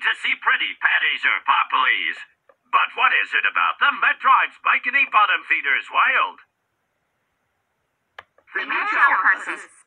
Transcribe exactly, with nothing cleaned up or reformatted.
to see pretty patties or poppies. But what is it about them that drives bikini bottom feeders wild? They match our horses.